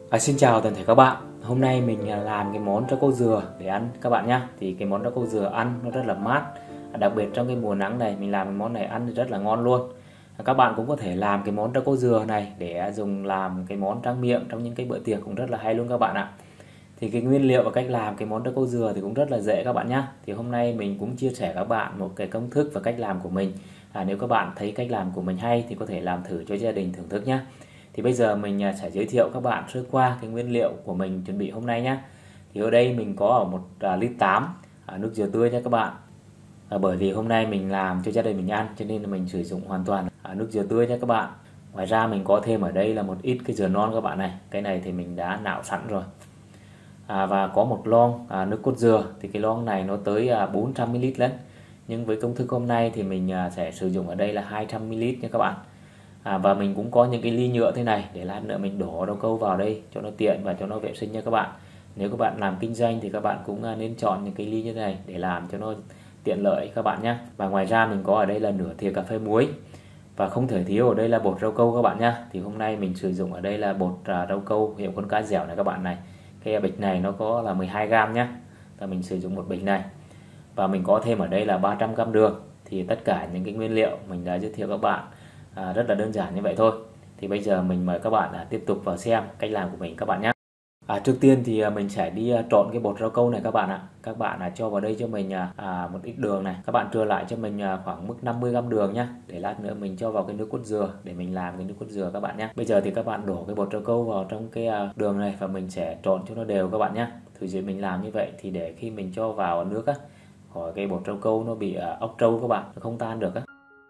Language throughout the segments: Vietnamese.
Xin chào toàn thể các bạn. Hôm nay mình làm cái món rau câu dừa để ăn các bạn nhé. Thì cái món rau câu dừa ăn nó rất là mát. Đặc biệt trong cái mùa nắng này mình làm cái món này ăn rất là ngon luôn. Các bạn cũng có thể làm cái món rau câu dừa này để dùng làm cái món tráng miệng trong những cái bữa tiệc cũng rất là hay luôn các bạn ạ. Thì cái nguyên liệu và cách làm cái món rau câu dừa thì cũng rất là dễ các bạn nhé. Thì hôm nay mình cũng chia sẻ các bạn một cái công thức và cách làm của mình. Nếu các bạn thấy cách làm của mình hay thì có thể làm thử cho gia đình thưởng thức nhé. Thì bây giờ mình sẽ giới thiệu các bạn sơ qua cái nguyên liệu của mình chuẩn bị hôm nay nhé. Thì ở đây mình có ở 1,8 lít nước dừa tươi nha các bạn. Bởi vì hôm nay mình làm cho gia đình mình ăn cho nên là mình sử dụng hoàn toàn nước dừa tươi nha các bạn. Ngoài ra mình có thêm ở đây là một ít cái dừa non các bạn này. Cái này thì mình đã nạo sẵn rồi. Và có một lon nước cốt dừa, thì cái lon này nó tới 400 ml đấy. Nhưng với công thức hôm nay thì mình sẽ sử dụng ở đây là 200 ml nha các bạn. Và mình cũng có những cái ly nhựa thế này để lát nữa mình đổ rau câu vào đây cho nó tiện và cho nó vệ sinh nha các bạn. Nếu các bạn làm kinh doanh thì các bạn cũng nên chọn những cái ly như thế này để làm cho nó tiện lợi các bạn nhé. Và ngoài ra mình có ở đây là nửa thìa cà phê muối. Và không thể thiếu ở đây là bột rau câu các bạn nhé. Thì hôm nay mình sử dụng ở đây là bột rau câu hiệu con cá dẻo này các bạn này. Cái bịch này nó có là 12g nhé. Và mình sử dụng một bịch này. Và mình có thêm ở đây là 300g đường. Thì tất cả những cái nguyên liệu mình đã giới thiệu các bạn rất là đơn giản như vậy thôi. Thì bây giờ mình mời các bạn tiếp tục vào xem cách làm của mình các bạn nhé. Trước tiên thì mình sẽ đi trộn cái bột rau câu này các bạn ạ. Các bạn cho vào đây cho mình một ít đường này. Các bạn trưa lại cho mình khoảng mức 50g đường nhé. Để lát nữa mình cho vào cái nước cốt dừa để mình làm cái nước cốt dừa các bạn nhé. Bây giờ thì các bạn đổ cái bột rau câu vào trong cái đường này và mình sẽ trộn cho nó đều các bạn nhé. Thứ dĩ mình làm như vậy thì để khi mình cho vào nước khỏi cái bột rau câu nó bị ốc trâu các bạn, nó không tan được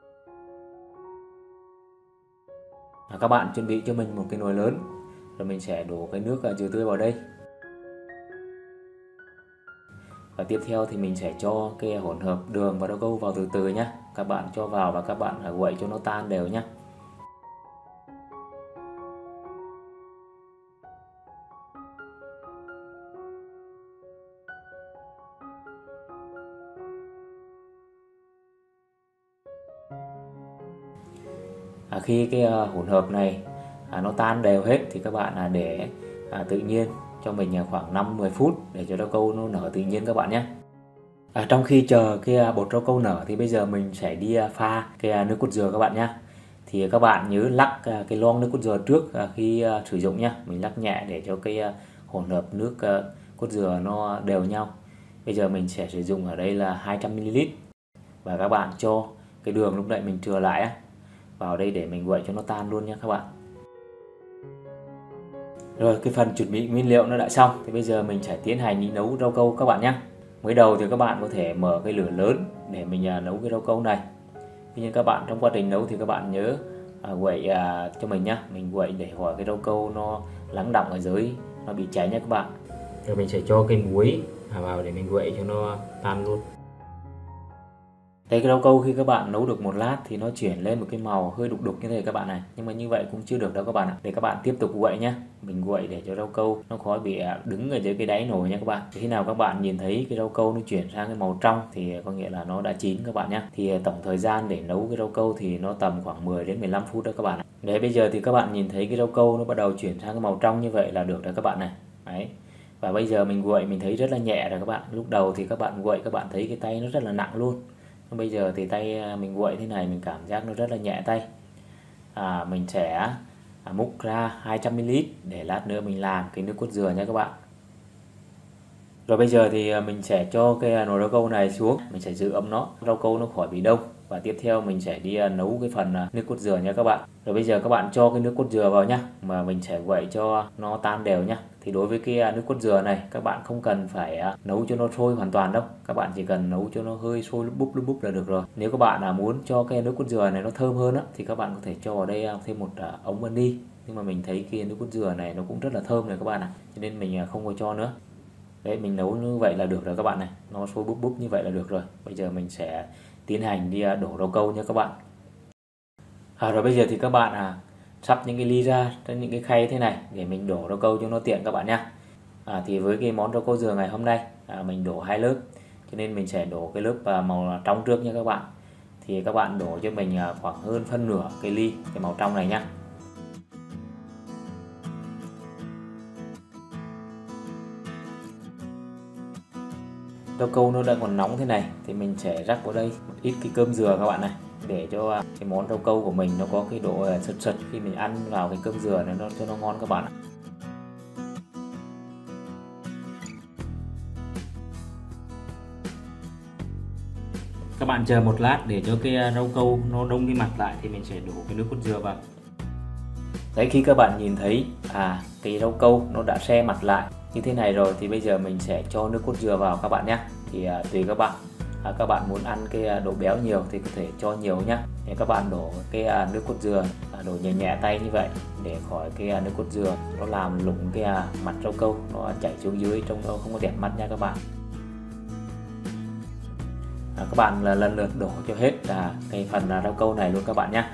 Các bạn chuẩn bị cho mình một cái nồi lớn, rồi mình sẽ đổ cái nước dừa tươi vào đây. Và tiếp theo thì mình sẽ cho cái hỗn hợp đường và rau câu vào từ từ nhé. Các bạn cho vào và các bạn quậy cho nó tan đều nhé. Khi cái hỗn hợp này nó tan đều hết thì các bạn để tự nhiên cho mình khoảng 5-10 phút để cho rau câu nó nở tự nhiên các bạn nhé. Trong khi chờ cái bột rau câu nở thì bây giờ mình sẽ đi pha cái nước cốt dừa các bạn nhé. Thì các bạn nhớ lắc cái lon nước cốt dừa trước khi sử dụng nhé. Mình lắc nhẹ để cho cái hỗn hợp nước cốt dừa nó đều nhau. Bây giờ mình sẽ sử dụng ở đây là 200 ml. Và các bạn cho cái đường lúc nãy mình chừa lại vào đây để mình quậy cho nó tan luôn nhé các bạn. Rồi cái phần chuẩn bị nguyên liệu nó đã xong thì bây giờ mình sẽ tiến hành đi nấu rau câu các bạn nhé. Mới đầu thì các bạn có thể mở cái lửa lớn để mình nấu cái rau câu này. Tuy nhiên các bạn trong quá trình nấu thì các bạn nhớ quậy cho mình nhé. Mình quậy để khỏi cái rau câu nó lắng đọng ở dưới, nó bị cháy nhé các bạn. Rồi mình sẽ cho cái muối vào để mình quậy cho nó tan luôn. Đây, cái rau câu khi các bạn nấu được một lát thì nó chuyển lên một cái màu hơi đục đục như thế các bạn này. Nhưng mà như vậy cũng chưa được đâu các bạn ạ. Để các bạn tiếp tục quậy nhé. Mình quậy để cho rau câu nó khỏi bị đứng ở dưới cái đáy nồi nha các bạn. Khi nào các bạn nhìn thấy cái rau câu nó chuyển sang cái màu trong thì có nghĩa là nó đã chín các bạn nhé. Thì tổng thời gian để nấu cái rau câu thì nó tầm khoảng 10 đến 15 phút đó các bạn ạ. Đấy, bây giờ thì các bạn nhìn thấy cái rau câu nó bắt đầu chuyển sang cái màu trong như vậy là được rồi các bạn này. Đấy. Và bây giờ mình quậy mình thấy rất là nhẹ rồi các bạn. Lúc đầu thì các bạn quậy các bạn thấy cái tay nó rất là nặng luôn. Bây giờ thì tay mình quậy thế này mình cảm giác nó rất là nhẹ tay. Mình sẽ múc ra 200 ml để lát nữa mình làm cái nước cốt dừa nha các bạn. Rồi bây giờ thì mình sẽ cho cái nồi rau câu này xuống, mình sẽ giữ ấm nó, rau câu nó khỏi bị đông. Và tiếp theo mình sẽ đi nấu cái phần nước cốt dừa nha các bạn. Rồi bây giờ các bạn cho cái nước cốt dừa vào nhá, mà mình sẽ quậy cho nó tan đều nhá. Thì đối với cái nước cốt dừa này các bạn không cần phải nấu cho nó sôi hoàn toàn đâu. Các bạn chỉ cần nấu cho nó hơi sôi lúc búp là được rồi. Nếu các bạn muốn cho cái nước cốt dừa này nó thơm hơn thì các bạn có thể cho vào đây thêm một ống vani. Nhưng mà mình thấy cái nước cốt dừa này nó cũng rất là thơm này các bạn ạ. Cho nên mình không có cho nữa. Đấy, mình nấu như vậy là được rồi các bạn này. Nó sôi búp như vậy là được rồi. Bây giờ mình sẽ tiến hành đi đổ rau câu nha các bạn. Rồi bây giờ thì các bạn sắp những cái ly ra trên những cái khay thế này để mình đổ rau câu cho nó tiện các bạn nhé. Thì với cái món rau câu dừa ngày hôm nay mình đổ 2 lớp, cho nên mình sẽ đổ cái lớp màu trong trước nha các bạn. Thì các bạn đổ cho mình khoảng hơn phân nửa cái ly cái màu trong này nhá. Rau câu nó đang còn nóng thế này thì mình sẽ rắc vào đây một ít cái cơm dừa các bạn này, để cho cái món rau câu của mình nó có cái độ sật sật khi mình ăn vào cái cơm dừa này, nó cho nó ngon các bạn ạ. Các bạn chờ một lát để cho cái rau câu nó đông cái mặt lại thì mình sẽ đổ cái nước cốt dừa vào. Đấy, khi các bạn nhìn thấy cái rau câu nó đã se mặt lại như thế này rồi thì bây giờ mình sẽ cho nước cốt dừa vào các bạn nhé. Thì tùy các bạn, các bạn muốn ăn cái độ béo nhiều thì có thể cho nhiều nhé. Thì các bạn đổ cái nước cốt dừa, đổ nhẹ nhẹ tay như vậy để khỏi cái nước cốt dừa nó làm lủng cái mặt rau câu, nó chảy xuống dưới trông nó không có đẹp mắt nha các bạn. Các bạn lần lượt đổ cho hết cái phần rau câu này luôn các bạn nhé.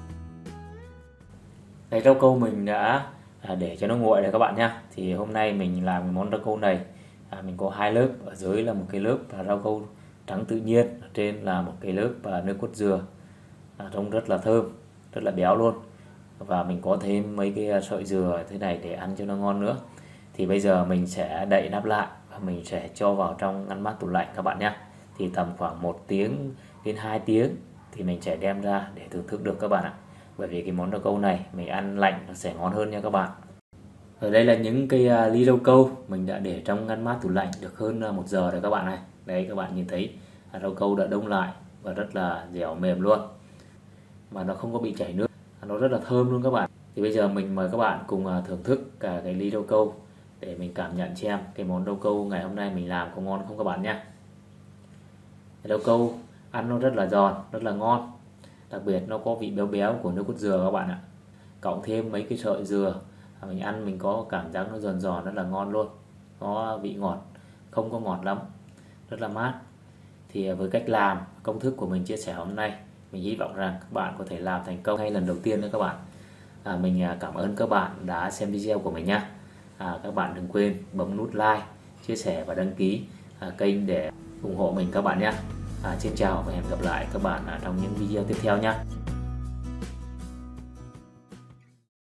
Đây, rau câu mình đã để cho nó nguội rồi các bạn nhé. Thì hôm nay mình làm cái món rau câu này, mình có hai lớp, ở dưới là một cái lớp rau câu trắng tự nhiên, ở trên là một cái lớp nước cốt dừa, trông rất là thơm, rất là béo luôn. Và mình có thêm mấy cái sợi dừa thế này để ăn cho nó ngon nữa. Thì bây giờ mình sẽ đậy nắp lại và mình sẽ cho vào trong ngăn mát tủ lạnh các bạn nhé. Thì tầm khoảng 1 tiếng đến 2 tiếng thì mình sẽ đem ra để thưởng thức được các bạn ạ. Bởi vì cái món rau câu này mình ăn lạnh nó sẽ ngon hơn nha các bạn. Ở đây là những cái ly rau câu mình đã để trong ngăn mát tủ lạnh được hơn 1 giờ rồi các bạn này. Đấy, các bạn nhìn thấy rau câu đã đông lại và rất là dẻo mềm luôn, mà nó không có bị chảy nước, nó rất là thơm luôn các bạn. Thì bây giờ mình mời các bạn cùng thưởng thức cả cái ly rau câu để mình cảm nhận xem cái món rau câu ngày hôm nay mình làm có ngon không các bạn nhé. Rau câu ăn nó rất là giòn, rất là ngon, đặc biệt nó có vị béo béo của nước cốt dừa các bạn ạ. Cộng thêm mấy cái sợi dừa, mình ăn mình có cảm giác nó giòn giòn, rất là ngon luôn. Có vị ngọt, không có ngọt lắm, rất là mát. Thì với cách làm, công thức của mình chia sẻ hôm nay, mình hy vọng rằng các bạn có thể làm thành công ngay lần đầu tiên nữa các bạn. Mình cảm ơn các bạn đã xem video của mình nhé. Các bạn đừng quên bấm nút like, chia sẻ và đăng ký kênh để ủng hộ mình các bạn nhé. Xin chào và hẹn gặp lại các bạn trong những video tiếp theo nhé.